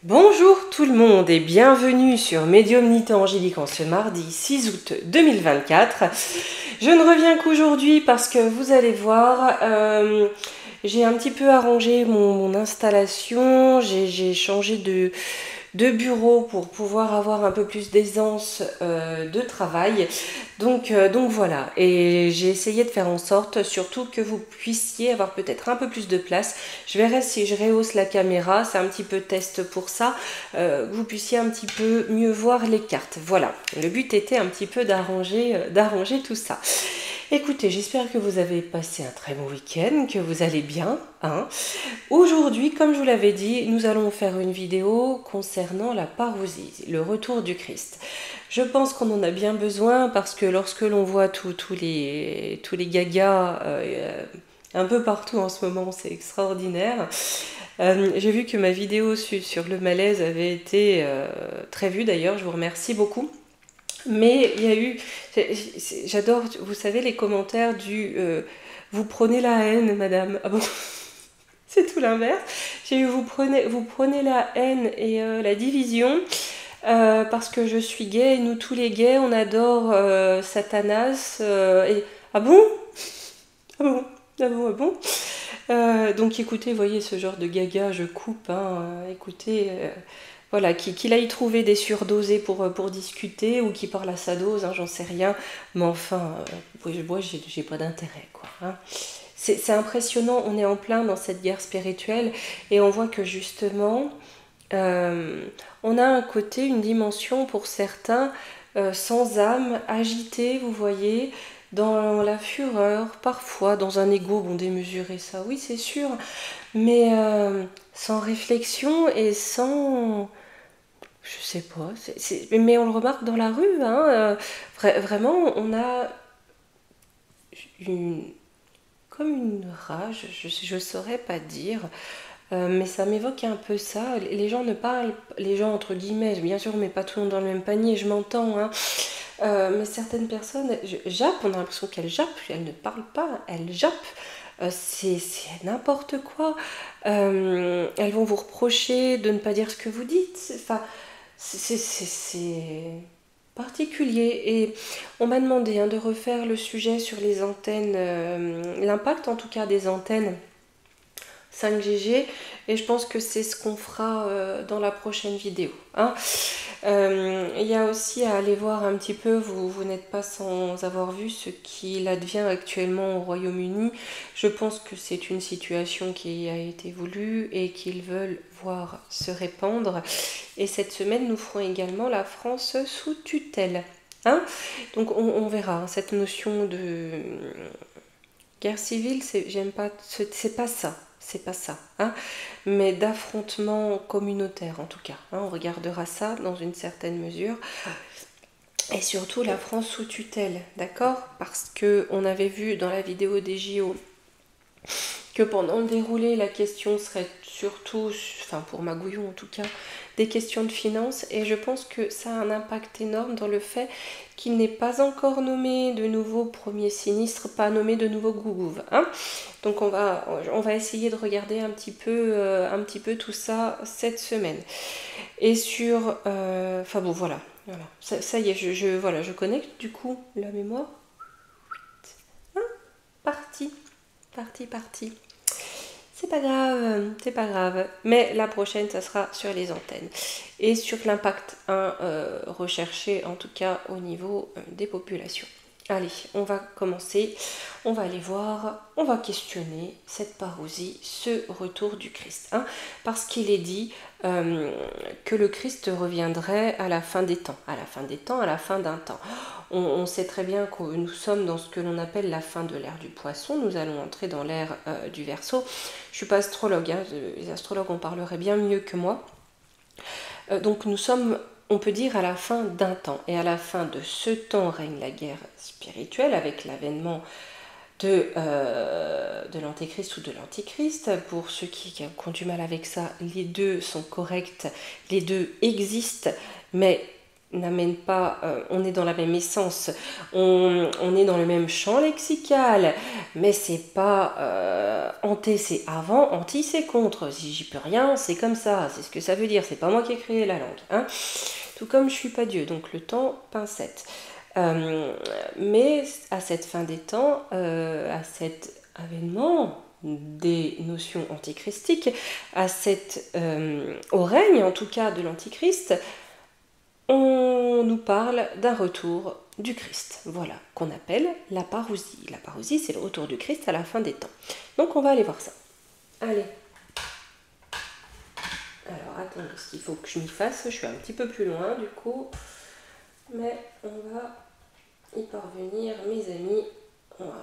Bonjour tout le monde et bienvenue sur Médiumnité Angélique en ce mardi 6 août 2024. Je ne reviens qu'aujourd'hui parce que vous allez voir, j'ai un petit peu arrangé mon installation, j'ai changé de bureau pour pouvoir avoir un peu plus d'aisance de travail. Donc voilà, et j'ai essayé de faire en sorte surtout que vous puissiez avoir peut-être un peu plus de place. Je verrai si je rehausse la caméra, c'est un petit peu test pour ça, que vous puissiez un petit peu mieux voir les cartes. Voilà, le but était un petit peu d'arranger tout ça. Écoutez, j'espère que vous avez passé un très bon week-end, que vous allez bien, hein. Aujourd'hui, comme je vous l'avais dit, nous allons faire une vidéo concernant la parousie, le retour du Christ. Je pense qu'on en a bien besoin parce que lorsque l'on voit tous les gagas un peu partout en ce moment, c'est extraordinaire. J'ai vu que ma vidéo sur le malaise avait été très vue d'ailleurs, je vous remercie beaucoup. Mais il y a eu, j'adore, vous savez, les commentaires du vous prenez la haine, madame. Ah bon, c'est tout l'inverse. J'ai eu vous prenez la haine et la division parce que je suis gay et nous tous les gays on adore Satanas. Ah bon? Ah bon? Ah bon? Ah bon? Donc écoutez, voyez ce genre de gaga, je coupe. Hein, écoutez. Voilà, qu'il aille trouver des surdosés pour discuter ou qui parle à sa dose, hein, j'en sais rien. Mais enfin, moi j'ai pas d'intérêt, quoi. Hein. C'est impressionnant, on est en plein dans cette guerre spirituelle et on voit que justement, on a un côté, une dimension pour certains sans âme, agité, vous voyez, dans la fureur, parfois dans un ego, bon démesuré, ça oui c'est sûr, mais sans réflexion et sans... Je sais pas, mais on le remarque dans la rue, hein, vraiment on a une, comme une rage, je saurais pas dire, mais ça m'évoque un peu ça. Les gens ne parlent, les gens entre guillemets, bien sûr, mais pas tout le monde dans le même panier, je m'entends, hein. Mais certaines personnes jappent, on a l'impression qu'elles jappent, elles ne parlent pas, elles jappent. C'est n'importe quoi. Elles vont vous reprocher de ne pas dire ce que vous dites. Enfin, c'est particulier. Et on m'a demandé hein, de refaire le sujet sur les antennes, l'impact en tout cas des antennes 5GG, et je pense que c'est ce qu'on fera dans la prochaine vidéo. Hein. Il y a aussi à aller voir un petit peu, vous n'êtes pas sans avoir vu ce qu'il advient actuellement au Royaume-Uni. Je pense que c'est une situation qui a été voulue et qu'ils veulent voir se répandre. Et cette semaine, nous ferons également la France sous tutelle. Hein. Donc on verra hein, cette notion de guerre civile, j'aime pas, c'est pas ça. C'est pas ça, hein, mais d'affrontement communautaire en tout cas. Hein, on regardera ça dans une certaine mesure. Et surtout la France sous tutelle, d'accord? Parce que on avait vu dans la vidéo des JO que pendant le déroulé, la question serait surtout, enfin pour Magouillon en tout cas, des questions de finances. Et je pense que ça a un impact énorme dans le fait qu'il n'est pas encore nommé de nouveau premier sinistre, pas nommé de nouveau Gougouve. Hein. Donc on va essayer de regarder un petit peu tout ça cette semaine. Et sur... Enfin bon, voilà. Ça y est, je connecte du coup la mémoire. Hein, parti. Parti. C'est pas grave, c'est pas grave. Mais la prochaine, ça sera sur les antennes. Et sur l'impact recherché, en tout cas au niveau des populations. Allez, on va commencer. On va aller voir, on va questionner cette parousie, ce retour du Christ. Hein, parce qu'il est dit que le Christ reviendrait à la fin des temps. À la fin des temps, à la fin d'un temps. On sait très bien que nous sommes dans ce que l'on appelle la fin de l'ère du poisson. Nous allons entrer dans l'ère du Verseau. Je ne suis pas astrologue, hein, les astrologues en parleraient bien mieux que moi. Donc nous sommes, on peut dire, à la fin d'un temps. Et à la fin de ce temps règne la guerre spirituelle avec l'avènement de l'antéchrist ou de l'antichrist. Pour ceux qui ont du mal avec ça, les deux sont corrects, les deux existent, mais n'amène pas, on est dans la même essence, on est dans le même champ lexical, mais c'est pas anté c'est avant, anti c'est contre. Si j'y peux rien, c'est comme ça, c'est ce que ça veut dire, c'est pas moi qui ai créé la langue. Hein. Tout comme je suis pas Dieu, donc le temps, pincette. Mais à cette fin des temps, à cet avènement des notions antichristiques, au règne en tout cas de l'antichrist, on nous parle d'un retour du Christ, voilà, qu'on appelle la parousie. La parousie, c'est le retour du Christ à la fin des temps. Donc on va aller voir ça. Allez. Alors attends, parce qu'il faut que je m'y fasse, je suis un petit peu plus loin du coup, mais on va y parvenir, mes amis. Voilà.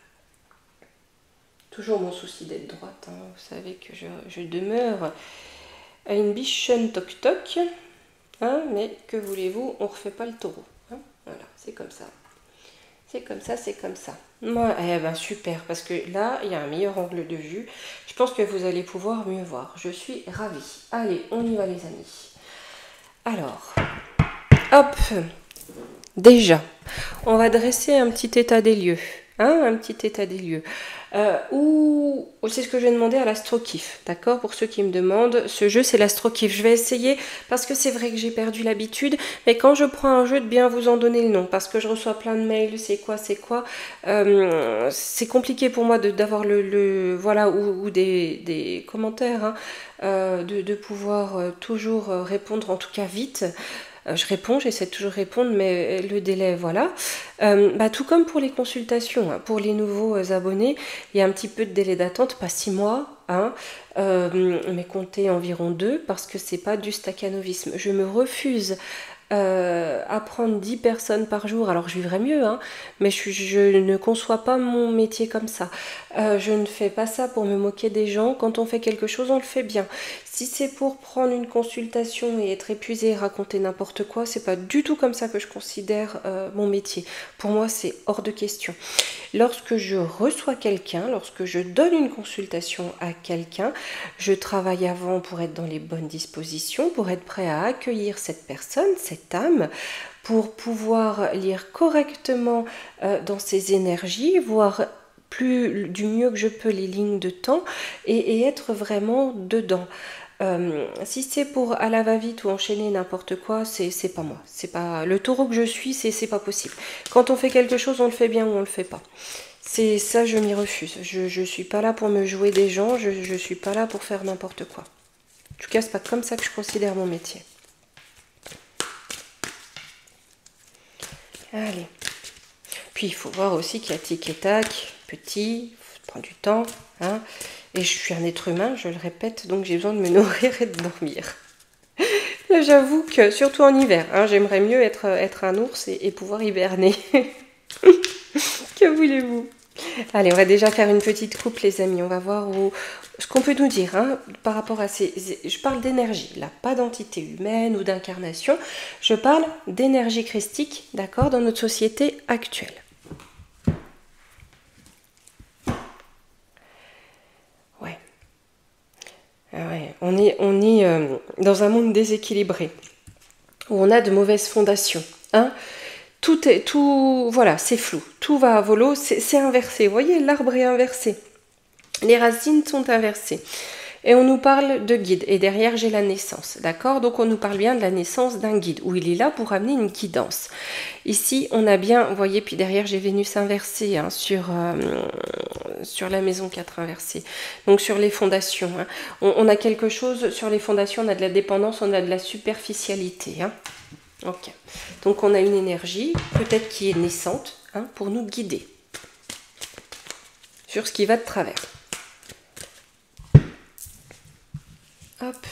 Toujours mon souci d'être droite, hein. Vous savez que je demeure à une bichonne toc-toc. Hein, mais que voulez-vous, on ne refait pas le taureau. Hein, voilà, c'est comme ça. C'est comme ça, c'est comme ça. Moi, eh ben super, parce que là, il y a un meilleur angle de vue. Je pense que vous allez pouvoir mieux voir. Je suis ravie. Allez, on y va les amis. Alors, hop, déjà, on va dresser un petit état des lieux. Hein, un petit état des lieux. C'est ce que je vais demander à l'Astrokif, d'accord? Pour ceux qui me demandent, ce jeu c'est l'Astrokif. Je vais essayer, parce que c'est vrai que j'ai perdu l'habitude, mais quand je prends un jeu, de bien vous en donner le nom, parce que je reçois plein de mails, c'est quoi, c'est compliqué pour moi d'avoir voilà, ou des commentaires, hein, de pouvoir toujours répondre, en tout cas vite. Je réponds, j'essaie de toujours répondre, mais le délai, voilà. Tout comme pour les consultations, hein, pour les nouveaux abonnés, il y a un petit peu de délai d'attente, pas 6 mois, hein, mais comptez environ 2, parce que c'est pas du staccanovisme. Je me refuse à prendre 10 personnes par jour, alors je vivrais mieux, hein, mais je ne conçois pas mon métier comme ça. Je ne fais pas ça pour me moquer des gens. Quand on fait quelque chose, on le fait bien. Si c'est pour prendre une consultation et être épuisé et raconter n'importe quoi, c'est pas du tout comme ça que je considère mon métier. Pour moi, c'est hors de question. Lorsque je reçois quelqu'un, lorsque je donne une consultation à quelqu'un, je travaille avant pour être dans les bonnes dispositions, pour être prêt à accueillir cette personne, cette âme, pour pouvoir lire correctement dans ses énergies, voir du mieux que je peux les lignes de temps et être vraiment dedans. Si c'est pour à la va-vite ou enchaîner n'importe quoi, c'est pas moi. C'est pas le taureau que je suis, c'est pas possible. Quand on fait quelque chose, on le fait bien ou on le fait pas. C'est ça, je m'y refuse. Je suis pas là pour me jouer des gens, je suis pas là pour faire n'importe quoi. En tout cas, c'est pas comme ça que je considère mon métier. Allez. Puis il faut voir aussi qu'il y a tic et tac, petit, il faut prendre du temps, hein. Et je suis un être humain, je le répète, donc j'ai besoin de me nourrir et de dormir. J'avoue que, surtout en hiver, hein, j'aimerais mieux être un ours et pouvoir hiberner. Que voulez-vous? Allez, on va déjà faire une petite coupe, les amis. On va voir ce qu'on peut nous dire, hein, par rapport à Je parle d'énergie, là, pas d'entité humaine ou d'incarnation. Je parle d'énergie christique, d'accord, dans notre société actuelle. Ouais, on est dans un monde déséquilibré, où on a de mauvaises fondations. Hein. Voilà, c'est flou. Tout va à volo, c'est inversé. Vous voyez, l'arbre est inversé. Les racines sont inversées. Et on nous parle de guide. Et derrière, j'ai la naissance. D'accord? Donc, on nous parle bien de la naissance d'un guide, où il est là pour amener une guidance. Ici, on a bien, vous voyez, puis derrière, j'ai Vénus inversée, hein, sur la maison 4 inversée. Donc, sur les fondations. Hein. On a quelque chose, sur les fondations, on a de la dépendance, on a de la superficialité. Hein. Ok. Donc, on a une énergie, peut-être qui est naissante, hein, pour nous guider sur ce qui va de travers. Hop.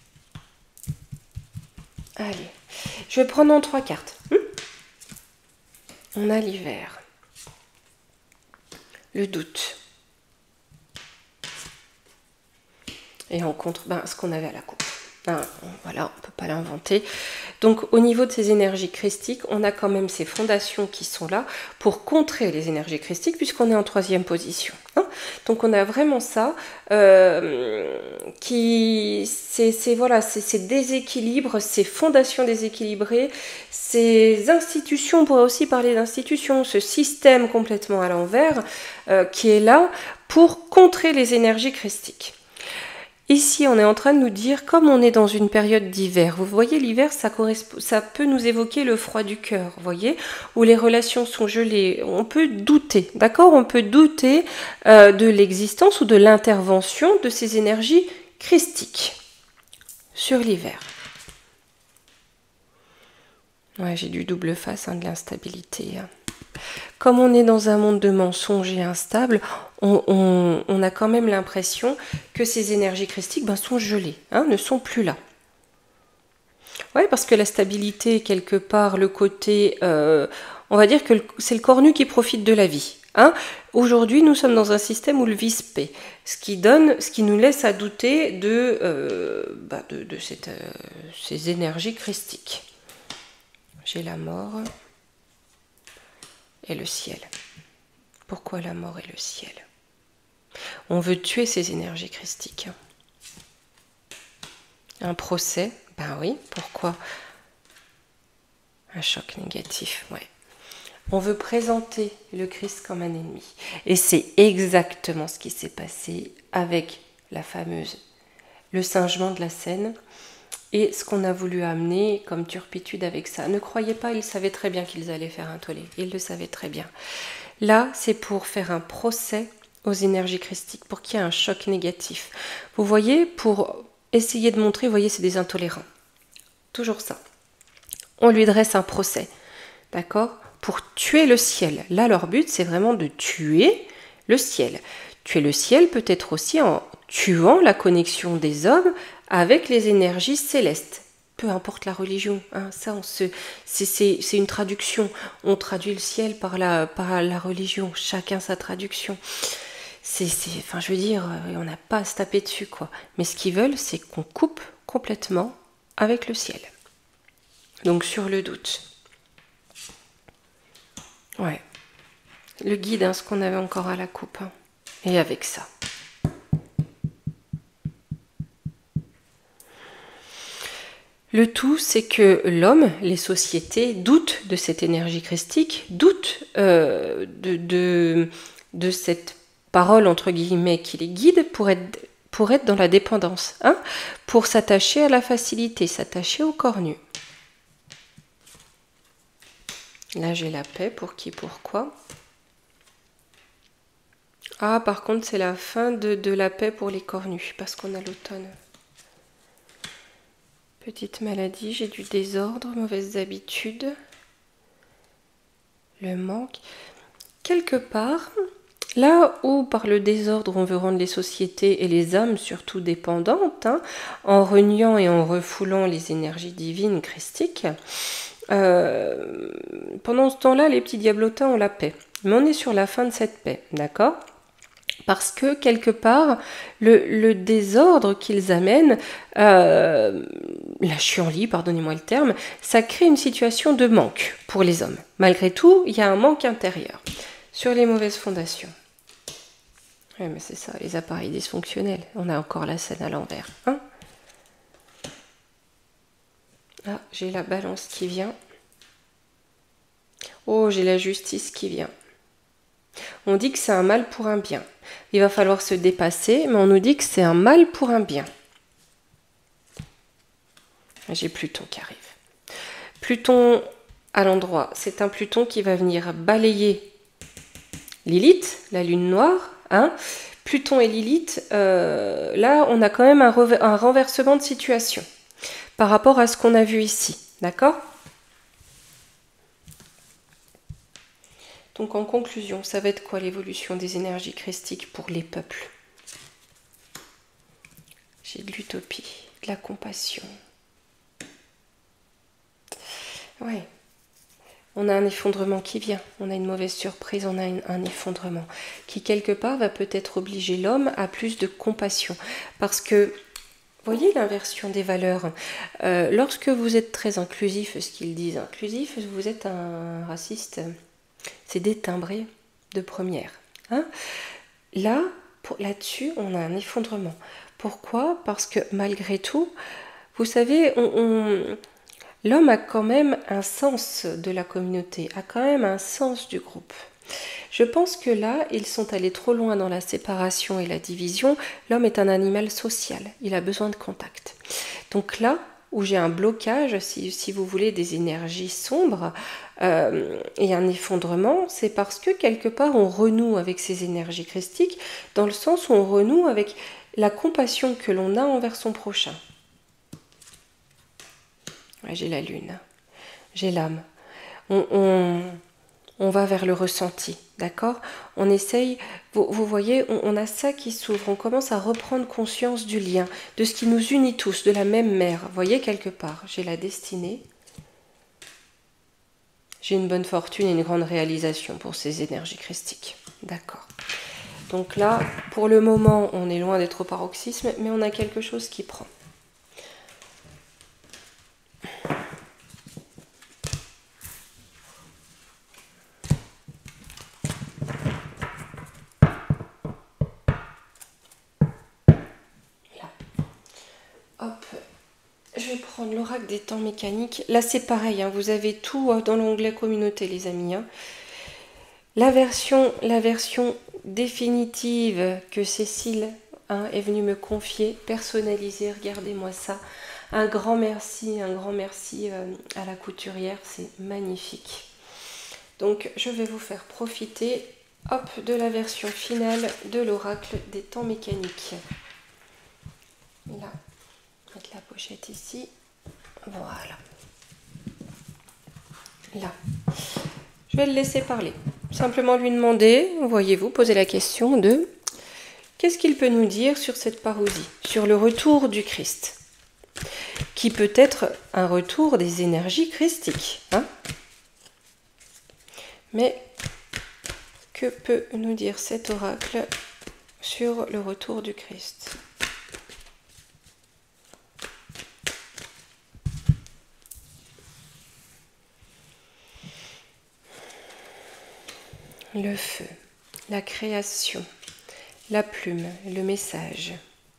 Allez. Je vais prendre en 3 cartes. On a l'hiver. Le doute. Et on contre ce qu'on avait à la coupe. Hein, voilà, on ne peut pas l'inventer. Donc au niveau de ces énergies christiques, on a quand même ces fondations qui sont là pour contrer les énergies christiques puisqu'on est en 3e position. Hein. Donc on a vraiment ça qui, ces déséquilibres, ces fondations déséquilibrées, ces institutions, on pourrait aussi parler d'institutions, ce système complètement à l'envers qui est là pour contrer les énergies christiques. Ici, on est en train de nous dire, comme on est dans une période d'hiver, vous voyez, l'hiver, ça peut nous évoquer le froid du cœur, vous voyez, où les relations sont gelées. On peut douter, d'accord? On peut douter de l'existence ou de l'intervention de ces énergies christiques sur l'hiver. Ouais, j'ai du double face, hein, de l'instabilité. Hein. Comme on est dans un monde de mensonges et instable, on a quand même l'impression que ces énergies christiques sont gelées, hein, ne sont plus là. Oui, parce que la stabilité, quelque part, le côté... on va dire que c'est le cornu qui profite de la vie. Hein. Aujourd'hui, nous sommes dans un système où le vice paie, ce qui nous laisse à douter de ces énergies christiques. J'ai la mort et le ciel. Pourquoi la mort et le ciel? On veut tuer ces énergies christiques. Un procès, ben oui, pourquoi? Un choc négatif, ouais. On veut présenter le Christ comme un ennemi. Et c'est exactement ce qui s'est passé avec le singement de la Seine et ce qu'on a voulu amener comme turpitude avec ça. Ne croyez pas, ils savaient très bien qu'ils allaient faire un tollé. Ils le savaient très bien. Là, c'est pour faire un procès aux énergies christiques, pour qu'il y ait un choc négatif. Vous voyez, pour essayer de montrer, vous voyez, c'est des intolérants. Toujours ça. On lui dresse un procès, d'accord? Pour tuer le ciel. Là, leur but, c'est vraiment de tuer le ciel. Tuer le ciel peut être aussi en tuant la connexion des hommes avec les énergies célestes. Peu importe la religion, hein, ça c'est une traduction. On traduit le ciel par la religion, chacun sa traduction. Enfin, je veux dire, on n'a pas à se taper dessus, quoi. Mais ce qu'ils veulent, c'est qu'on coupe complètement avec le ciel. Donc sur le doute. Ouais. Le guide, hein, ce qu'on avait encore à la coupe. Hein. Et avec ça. Le tout, c'est que l'homme, les sociétés, doutent de cette énergie christique, doutent de cette parole, entre guillemets, qui les guide pour être dans la dépendance, hein, pour s'attacher à la facilité, s'attacher au corps nu. Là, j'ai la paix, pour qui, pourquoi. Ah, par contre, c'est la fin de la paix pour les corps nus, parce qu'on a l'automne. Petite maladie, j'ai du désordre, mauvaises habitudes, le manque. Quelque part, là où par le désordre on veut rendre les sociétés et les âmes surtout dépendantes, hein, en reniant et en refoulant les énergies divines christiques, pendant ce temps-là, les petits diablotins ont la paix. Mais on est sur la fin de cette paix, d'accord ? Parce que quelque part, le désordre qu'ils amènent, la chienlit, pardonnez-moi le terme, ça crée une situation de manque pour les hommes. Malgré tout, il y a un manque intérieur sur les mauvaises fondations. Oui, mais c'est ça, les appareils dysfonctionnels. On a encore la scène à l'envers. Hein ? Ah, j'ai la balance qui vient. Oh, j'ai la justice qui vient. On dit que c'est un mal pour un bien. Il va falloir se dépasser, mais on nous dit que c'est un mal pour un bien. J'ai Pluton qui arrive. Pluton à l'endroit, c'est un Pluton qui va venir balayer Lilith, la lune noire. Hein. Pluton et Lilith, là on a quand même un renversement de situation par rapport à ce qu'on a vu ici. D'accord ? Donc en conclusion, ça va être quoi l'évolution des énergies christiques pour les peuples? J'ai de l'utopie, de la compassion. Ouais. On a un effondrement qui vient, on a une mauvaise surprise, on a un effondrement qui quelque part va peut-être obliger l'homme à plus de compassion. Parce que voyez l'inversion des valeurs. Lorsque vous êtes très inclusif, ce qu'ils disent inclusif, vous êtes un raciste. C'est des timbrés de première. Hein. Là, là-dessus, on a un effondrement. Pourquoi? Parce que malgré tout, vous savez, l'homme a quand même un sens de la communauté, a quand même un sens du groupe. Je pense que là, ils sont allés trop loin dans la séparation et la division. L'homme est un animal social, il a besoin de contact. Donc là, où j'ai un blocage, si vous voulez, des énergies sombres et un effondrement, c'est parce que quelque part on renoue avec ces énergies christiques, dans le sens où on renoue avec la compassion que l'on a envers son prochain. Ouais, j'ai la lune, j'ai l'âme. On va vers le ressenti, d'accord? On essaye, vous voyez, on a ça qui s'ouvre, on commence à reprendre conscience du lien, de ce qui nous unit tous, de la même mère. Vous voyez, quelque part, j'ai la destinée, j'ai une bonne fortune et une grande réalisation pour ces énergies christiques, d'accord? Donc là, pour le moment, on est loin d'être au paroxysme, mais on a quelque chose qui prend. Hop, je vais prendre l'oracle des temps mécaniques. Là, c'est pareil, hein, vous avez tout dans l'onglet communauté, les amis. Hein. La version définitive que Cécile est venue me confier, personnalisée, regardez-moi ça. Un grand merci à la couturière, c'est magnifique. Donc, je vais vous faire profiter, hop, de la version finale de l'oracle des temps mécaniques. Là. Mettre la pochette ici, voilà. Là, je vais le laisser parler. Simplement lui demander, voyez-vous, poser la question de qu'est-ce qu'il peut nous dire sur cette parousie, sur le retour du Christ, qui peut être un retour des énergies christiques. Hein. Mais que peut nous dire cet oracle sur le retour du Christ ? Le feu, la création, la plume, le message.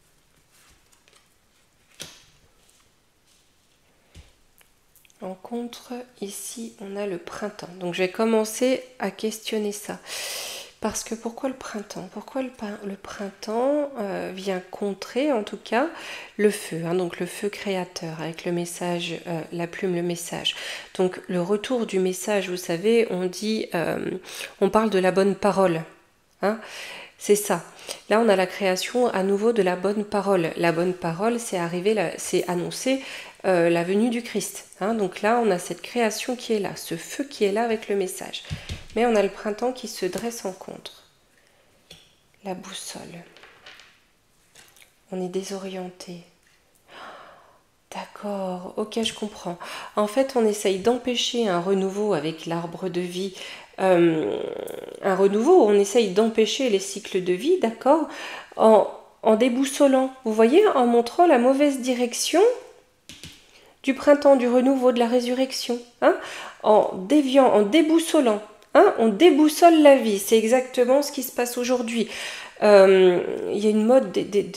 En contre, ici, on a le printemps. Donc, je vais commencer à questionner ça. Parce que pourquoi le printemps? Pourquoi le printemps vient contrer, en tout cas, le feu, hein, donc le feu créateur, avec le message, la plume, le message. Donc, le retour du message, vous savez, on parle de la bonne parole. Hein, c'est ça. Là, on a la création à nouveau de la bonne parole. La bonne parole, c'est annoncer la venue du Christ. Hein. Donc là, on a cette création qui est là, ce feu qui est là avec le message. Mais on a le printemps qui se dresse en contre. La boussole. On est désorienté. D'accord, ok, je comprends. En fait, on essaye d'empêcher un renouveau avec l'arbre de vie. Un renouveau, on essaye d'empêcher les cycles de vie, d'accord, en déboussolant. Vous voyez, en montrant la mauvaise direction du printemps, du renouveau, de la résurrection, hein, en déviant, en déboussolant. Hein, on déboussole la vie, c'est exactement ce qui se passe aujourd'hui. Il y a une mode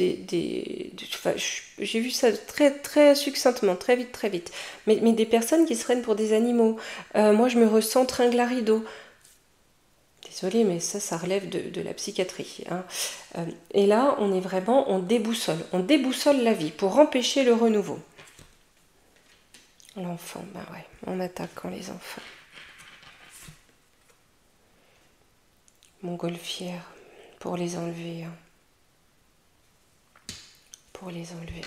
j'ai vu ça très très succinctement, très vite, mais des personnes qui se prennent pour des animaux. Moi, je me ressens tringle à rideau. Désolée, mais ça relève de la psychiatrie. Hein. Et là, on est vraiment, on déboussole la vie pour empêcher le renouveau. L'enfant, ben ouais, on attaque quand les enfants. Montgolfière, pour les enlever. Hein. Pour les enlever.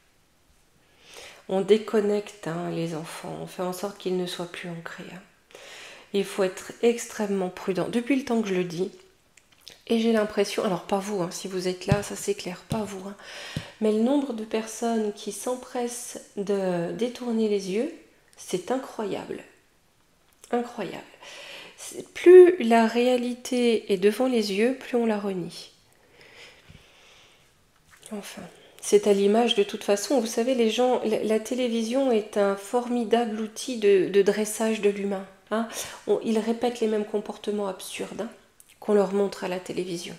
On déconnecte les enfants, on fait en sorte qu'ils ne soient plus ancrés. Hein. Il faut être extrêmement prudent. Depuis le temps que je le dis, et j'ai l'impression, alors pas vous, si vous êtes là, ça c'est clair, pas vous, mais le nombre de personnes qui s'empressent de détourner les yeux, c'est incroyable. Incroyable. Plus la réalité est devant les yeux, plus on la renie. Enfin, C'est à l'image de toute façon, vous savez, les gens, la télévision est un formidable outil de dressage de l'humain. Hein. Ils répètent les mêmes comportements absurdes hein, qu'on leur montre à la télévision.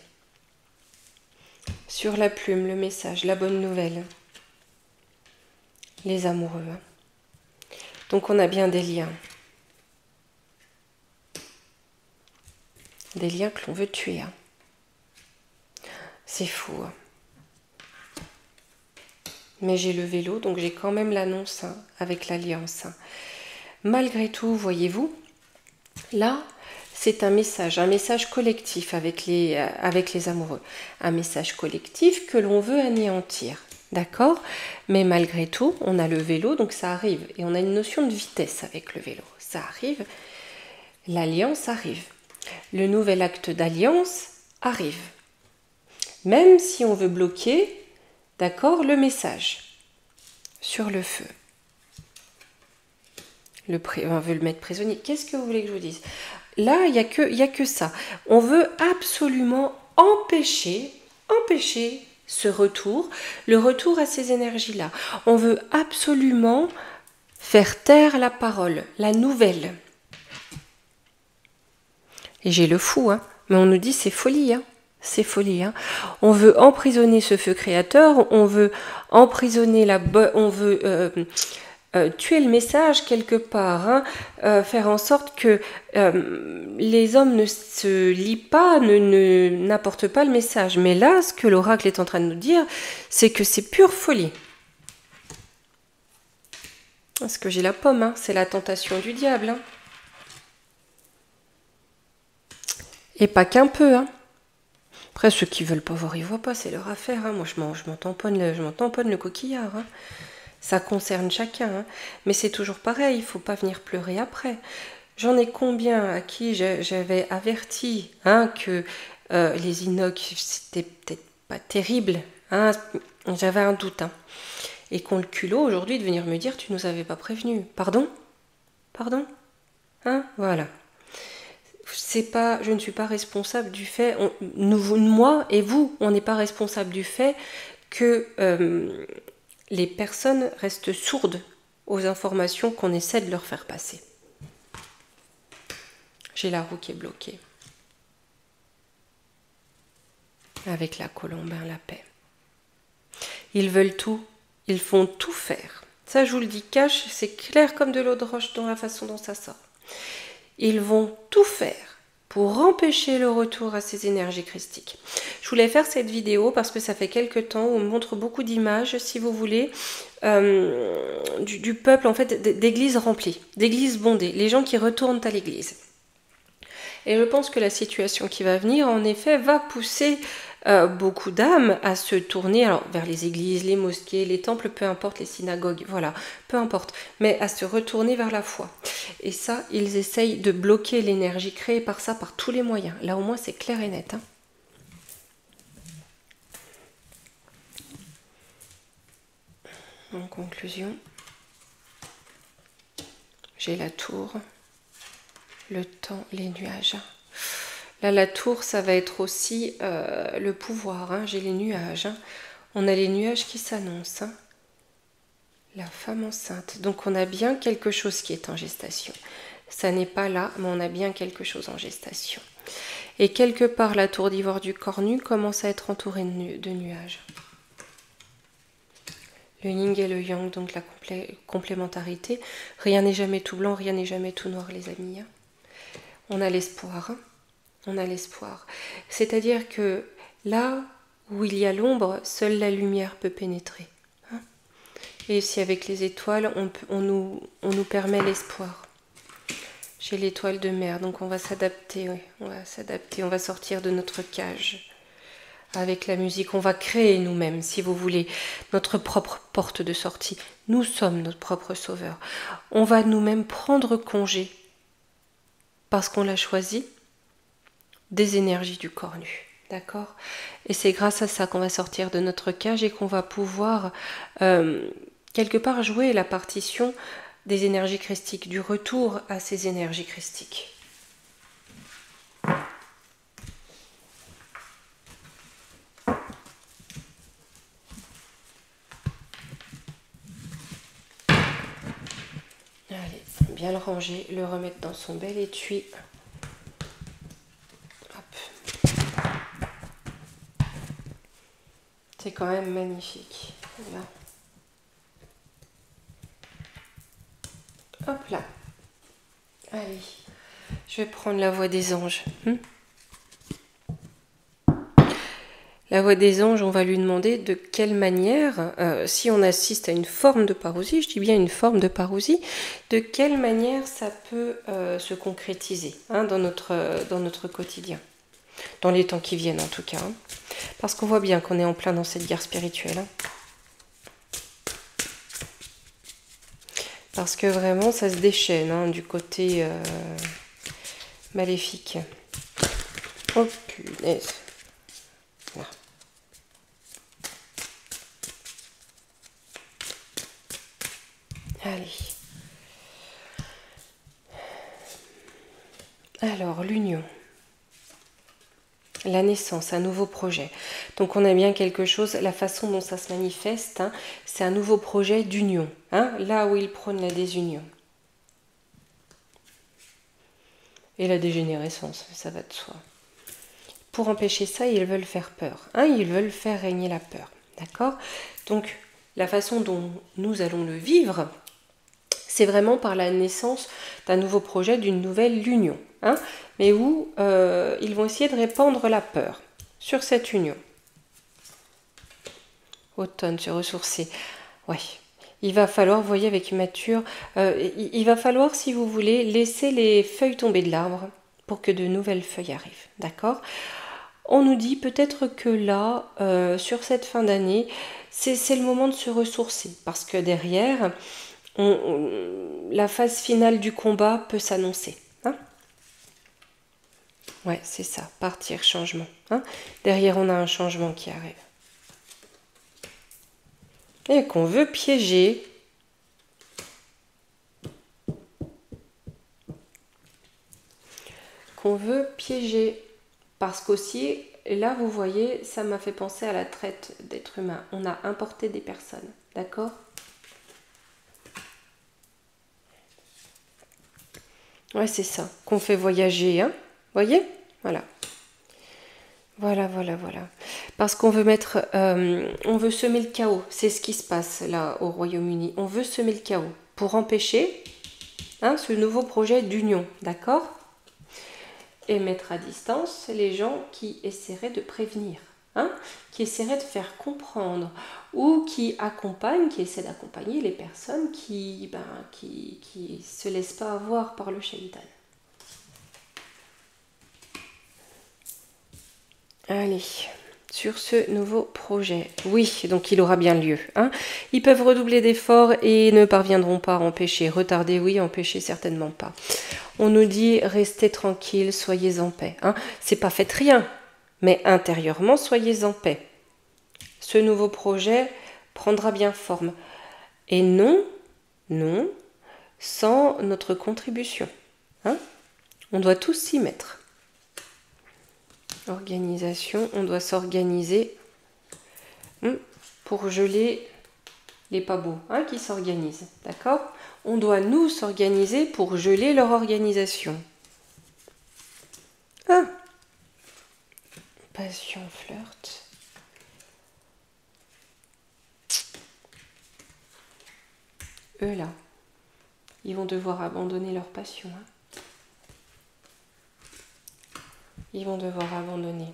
Sur la plume, le message, la bonne nouvelle. Les amoureux. Hein. Donc on a bien des liens. Des liens que l'on veut tuer. Hein. C'est fou. Hein. Mais j'ai le vélo, donc j'ai quand même l'annonce hein, avec l'alliance. Hein. Malgré tout, voyez-vous, là, c'est un message collectif avec les amoureux. Un message collectif que l'on veut anéantir. D'accord? Mais malgré tout, on a le vélo, donc ça arrive. Et on a une notion de vitesse avec le vélo. Ça arrive, l'alliance arrive. Le nouvel acte d'alliance arrive. Même si on veut bloquer, d'accord, le message sur le feu. On veut le mettre prisonnier. Qu'est-ce que vous voulez que je vous dise? Là, il n'y a que ça. On veut absolument empêcher ce retour, le retour à ces énergies-là. On veut absolument faire taire la parole, la nouvelle. Et j'ai le fou, hein. Mais on nous dit c'est folie, hein. C'est folie. Hein. On veut emprisonner ce feu créateur, on veut emprisonner on veut tuer le message quelque part, hein, faire en sorte que les hommes ne se lient pas, n'apportent pas le message. Mais là, ce que l'oracle est en train de nous dire, c'est que c'est pure folie. Parce que j'ai la pomme, hein, c'est la tentation du diable. Hein. Et pas qu'un peu, hein. Après, ceux qui veulent pas voir, ils voient pas, c'est leur affaire. Hein. Moi, je m'en tamponne le coquillard. Hein. Ça concerne chacun. Hein. Mais c'est toujours pareil, il faut pas venir pleurer après. J'en ai combien à qui j'avais averti hein, que les inox, c'était peut-être pas terrible. Hein. J'avais un doute. Hein. Et qu'on le culot aujourd'hui de venir me dire, tu nous avais pas prévenu. Pardon? Pardon? Hein? Voilà. Je ne suis pas responsable du fait, moi et vous, on n'est pas responsable du fait que les personnes restent sourdes aux informations qu'on essaie de leur faire passer. J'ai la roue qui est bloquée. Avec la Colombin, la paix. Ils veulent tout, ils font tout faire. Ça, je vous le dis cash, c'est clair comme de l'eau de roche dans la façon dont ça sort. Ils vont tout faire pour empêcher le retour à ces énergies christiques. Je voulais faire cette vidéo parce que ça fait quelques temps, on montre beaucoup d'images, si vous voulez, du peuple, en fait, d'églises remplies, d'églises bondées, les gens qui retournent à l'église. Et je pense que la situation qui va venir, en effet, va pousser beaucoup d'âmes à se tourner alors, vers les églises, les mosquées, les temples, peu importe, les synagogues, voilà, peu importe, mais à se retourner vers la foi. Et ça, ils essayent de bloquer l'énergie créée par ça, par tous les moyens. Là, au moins, c'est clair et net. Hein. En conclusion, j'ai la tour, le temps, les nuages. Là, la tour, ça va être aussi le pouvoir. Hein. J'ai les nuages. Hein. On a les nuages qui s'annoncent. Hein. La femme enceinte. Donc, on a bien quelque chose qui est en gestation. Ça n'est pas là, mais on a bien quelque chose en gestation. Et quelque part, la tour d'ivoire du cornu commence à être entourée de nuages. Le yin et le yang, donc la complémentarité. Rien n'est jamais tout blanc, rien n'est jamais tout noir, les amis. Hein. On a l'espoir. Hein. On a l'espoir. C'est-à-dire que là où il y a l'ombre, seule la lumière peut pénétrer. Hein. Et si avec les étoiles, on nous permet l'espoir. J'ai l'étoile de mer, donc on va s'adapter, oui, on va s'adapter, on va sortir de notre cage. Avec la musique, on va créer nous-mêmes, si vous voulez, notre propre porte de sortie. Nous sommes notre propre sauveur. On va nous-mêmes prendre congé, parce qu'on l'a choisi, des énergies du corps nu. D'accord? Et c'est grâce à ça qu'on va sortir de notre cage et qu'on va pouvoir, quelque part, jouer la partition des énergies christiques, du retour à ces énergies christiques. Allez, bien le ranger, le remettre dans son bel étui. Hop. C'est quand même magnifique. Là. Hop là. Allez, je vais prendre la voix des anges. La voix des anges, on va lui demander de quelle manière, si on assiste à une forme de parousie, je dis bien une forme de parousie, de quelle manière ça peut se concrétiser dans notre quotidien, dans les temps qui viennent en tout cas. Parce qu'on voit bien qu'on est en plein dans cette guerre spirituelle. Parce que vraiment, ça se déchaîne du côté maléfique. Oh punaise. Voilà. Allez. Alors, l'union. La naissance, un nouveau projet. Donc on a bien quelque chose, la façon dont ça se manifeste, c'est un nouveau projet d'union. Là où il prône la désunion. Et la dégénérescence, ça va de soi. Pour empêcher ça, ils veulent faire peur. Ils veulent faire régner la peur. D'accord? Donc la façon dont nous allons le vivre, c'est vraiment par la naissance d'un nouveau projet, d'une nouvelle union. Mais où ils vont essayer de répandre la peur sur cette union. Automne, se ressourcer. Ouais. Il va falloir, vous voyez, avec Mature, il va falloir, si vous voulez, laisser les feuilles tomber de l'arbre pour que de nouvelles feuilles arrivent. D'accord? On nous dit peut-être que là, sur cette fin d'année, c'est le moment de se ressourcer. Parce que derrière, la phase finale du combat peut s'annoncer. Ouais, c'est ça. Partir, changement. Derrière, on a un changement qui arrive. Et qu'on veut piéger. Parce qu'aussi, là, vous voyez, ça m'a fait penser à la traite d'êtres humains. On a importé des personnes. D'accord? Ouais, c'est ça. Qu'on fait voyager. Voyez? Voilà. Voilà. Parce qu'on veut mettre, on veut semer le chaos. C'est ce qui se passe là au Royaume-Uni. On veut semer le chaos pour empêcher ce nouveau projet d'union, d'accord? Et mettre à distance les gens qui essaieraient de prévenir, qui essaieraient de faire comprendre ou qui essaient d'accompagner les personnes qui se laissent pas avoir par le shaitan. Allez, sur ce nouveau projet. Oui, donc il aura bien lieu. Ils peuvent redoubler d'efforts et ne parviendront pas à empêcher. Retarder, oui, empêcher, certainement pas. On nous dit, restez tranquille, soyez en paix. C'est pas faites rien, mais intérieurement, soyez en paix. Ce nouveau projet prendra bien forme. Et non, sans notre contribution. On doit tous s'y mettre. Organisation, on doit s'organiser pour geler les pas beaux qui s'organisent, d'accord? On doit nous s'organiser pour geler leur organisation. Passion, flirt. Eux là, ils vont devoir abandonner leur passion. Ils vont devoir abandonner.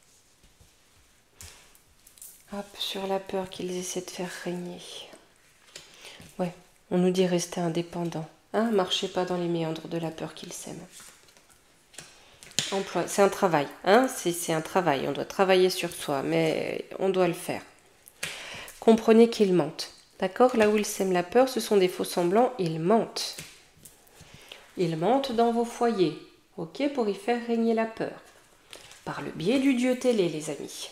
Hop, sur la peur qu'ils essaient de faire régner. Ouais, on nous dit rester indépendant. Marchez pas dans les méandres de la peur qu'ils sèment. Emploi, c'est un travail. C'est un travail. On doit travailler sur soi, mais on doit le faire. Comprenez qu'ils mentent. D'accord? Là où ils sèment la peur, ce sont des faux semblants. Ils mentent. Ils mentent dans vos foyers. Ok? Pour y faire régner la peur. Par le biais du dieu télé, les amis.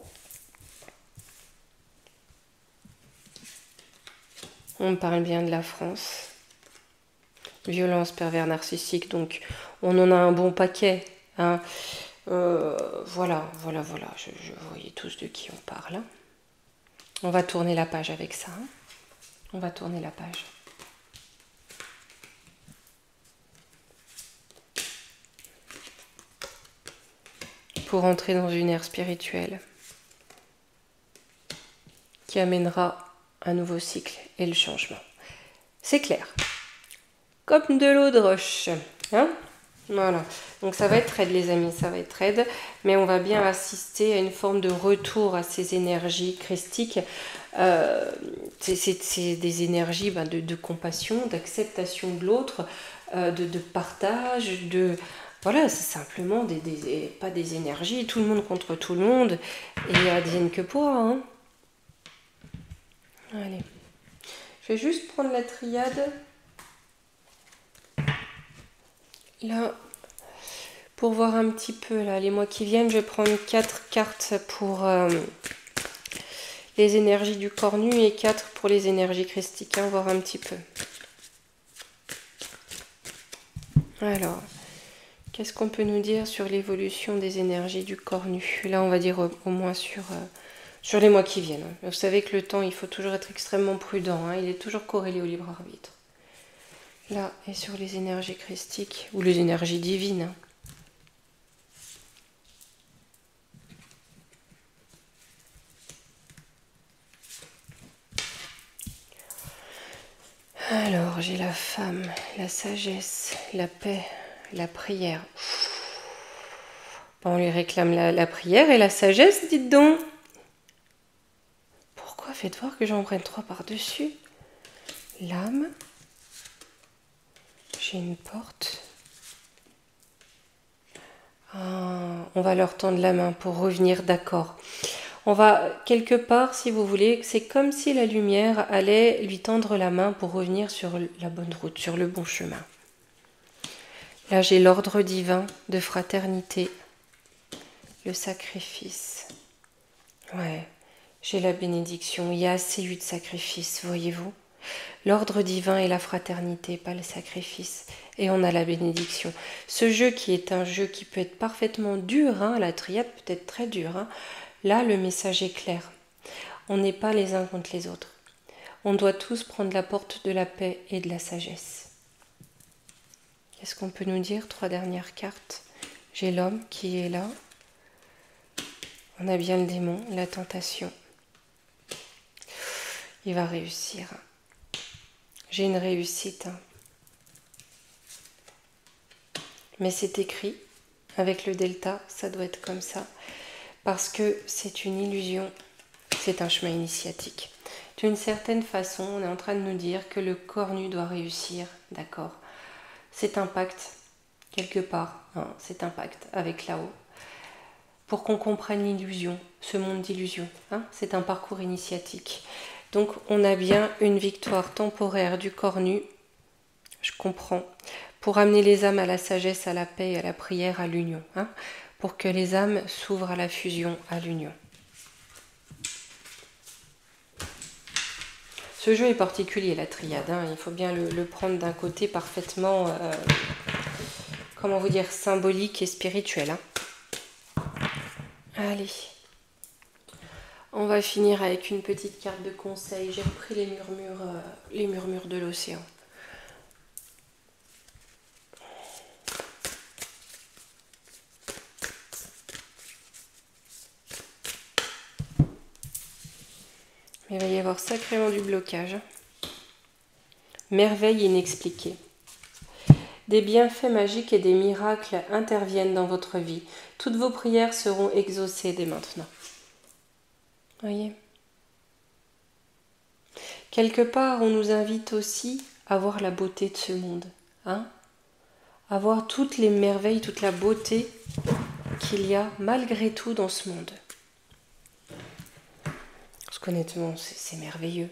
On parle bien de la France. Violence, pervers, narcissique. Donc, on en a un bon paquet. Voilà. Je voyais tous de qui on parle. On va tourner la page avec ça. On va tourner la page. pour entrer dans une ère spirituelle qui amènera un nouveau cycle et le changement. C'est clair. Comme de l'eau de roche. Hein? Voilà. Donc ça va être raide les amis, ça va être raide. Mais on va bien assister à une forme de retour à ces énergies christiques. C'est des énergies de compassion, d'acceptation de l'autre, de partage, de... Voilà, c'est simplement pas des énergies, tout le monde contre tout le monde. Et advienne que pourra. Hein. Allez. Je vais juste prendre la triade. Là, pour voir un petit peu là, les mois qui viennent, je vais prendre 4 cartes pour les énergies du corps nu et 4 pour les énergies christiques, hein, voir un petit peu. Alors, qu'est-ce qu'on peut nous dire sur l'évolution des énergies du corps nu? Là, on va dire au moins sur les mois qui viennent. Vous savez que le temps, il faut toujours être extrêmement prudent, hein, il est toujours corrélé au libre arbitre. Là, et sur les énergies christiques, ou les énergies divines. Hein. Alors, j'ai la femme, la sagesse, la paix, la prière. Bon, on lui réclame la prière et la sagesse, dites donc. Pourquoi faites voir que j'en prenne 3 par-dessus? L'âme. J'ai une porte. Ah, on va leur tendre la main pour revenir d'accord. On va, quelque part, si vous voulez, c'est comme si la lumière allait lui tendre la main pour revenir sur la bonne route, sur le bon chemin. Là, j'ai l'ordre divin de fraternité, le sacrifice. Ouais, j'ai la bénédiction. Il y a assez eu de sacrifice, voyez-vous. L'ordre divin et la fraternité, pas le sacrifice. Et on a la bénédiction. Ce jeu qui est un jeu qui peut être parfaitement dur, hein, la triade peut être très dure. Hein. Là, le message est clair. On n'est pas les uns contre les autres. On doit tous prendre la porte de la paix et de la sagesse. Qu'est-ce qu'on peut nous dire? 3 dernières cartes. J'ai l'homme qui est là. On a bien le démon, la tentation. Il va réussir. J'ai une réussite. Mais c'est écrit, avec le delta, ça doit être comme ça. Parce que c'est une illusion, c'est un chemin initiatique. D'une certaine façon, on est en train de nous dire que le corps nu doit réussir, d'accord? C'est un pacte, quelque part, hein, c'est un pacte avec là-haut. Pour qu'on comprenne l'illusion, ce monde d'illusion, hein, c'est un parcours initiatique. Donc on a bien une victoire temporaire du corps nu, je comprends, pour amener les âmes à la sagesse, à la paix, à la prière, à l'union, hein, pour que les âmes s'ouvrent à la fusion, à l'union. Ce jeu est particulier, la triade, hein, il faut bien le prendre d'un côté parfaitement, comment vous dire, symbolique et spirituel. Hein. Allez. On va finir avec une petite carte de conseil. J'ai repris les murmures de l'océan. Il va y avoir sacrément du blocage. Merveille inexpliquée. Des bienfaits magiques et des miracles interviennent dans votre vie. Toutes vos prières seront exaucées dès maintenant. Voyez ? Quelque part, on nous invite aussi à voir la beauté de ce monde. Hein ? À voir toutes les merveilles, toute la beauté qu'il y a malgré tout dans ce monde. Parce qu'honnêtement, c'est merveilleux.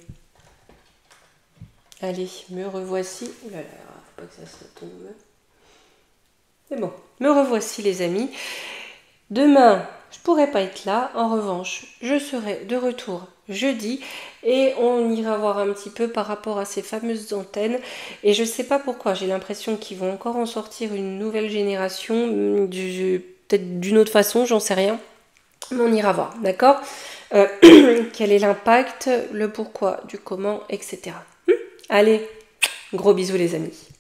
Allez, me revoici. Ouh là là, faut pas que ça tombe. C'est bon, me revoici les amis. Demain, je pourrai pas être là. En revanche, je serai de retour jeudi et on ira voir un petit peu par rapport à ces fameuses antennes. Et je sais pas pourquoi, j'ai l'impression qu'ils vont encore en sortir une nouvelle génération, peut-être d'une autre façon, j'en sais rien. Mais on ira voir, d'accord ? Quel est l'impact, le pourquoi, du comment, etc. Allez, gros bisous les amis.